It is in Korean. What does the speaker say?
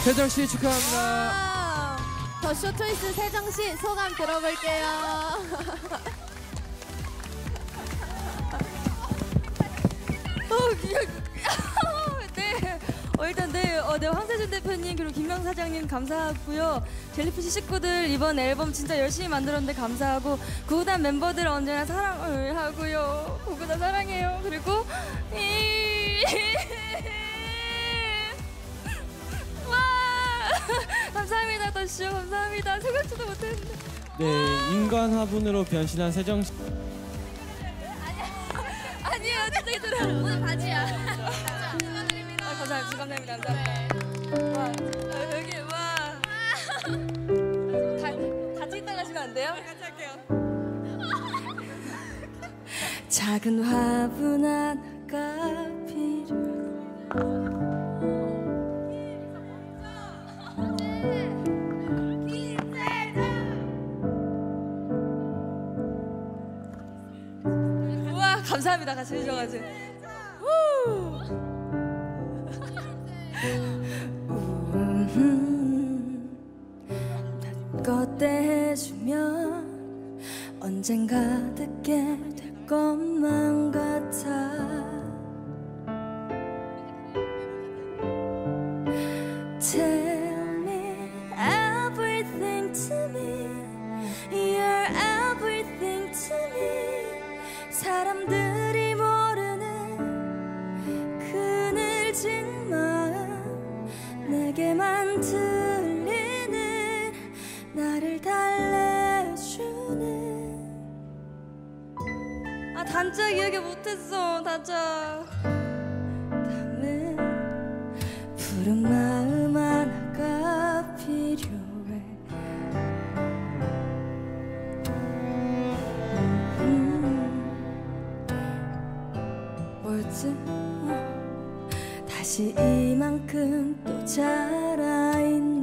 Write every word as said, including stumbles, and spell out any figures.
세정씨 축하합니다. 아, 더 쇼초이스 세정씨 소감 들어볼게요. 어, 네. 어, 일단 네, 어, 네, 황세준 대표님 그리고 김명 사장님 감사하고요. 젤리피쉬 식구들 이번 앨범 진짜 열심히 만들었는데 감사하고 구구단 멤버들 언제나 사랑을 하고요. 구구단 사랑해요. 그리고 이 와 감사합니다 더쇼 감사합니다. 생각지도 못했는데. 네, 인간 화분으로 변신한 세정씨. 아니에요, 진짜 이들아. 오늘 바지야. 축하드립니다. 아, 감사합니다. 감사합니다. 감사합니다. 와, 아, 여기 와. 다, 같이 있다 가시면 안 돼요? 같이 할게요. 작은 화분 하나가 필요해. 우와, 감사합니다. 같이 해주셔가지고. 껏대 해주면 언젠가 듣게 될 것만 같아. Tell me everything to me. You're everything to me. 사람들이 모르는 그 늘진 마음 내게만 들리는 나를 달래주는. 아, 단짝 이야기 못했어. 단짝. 담은 푸른 마음 하나가 필요해. 뭐였지? 어. 다시 이만큼 또 자라있는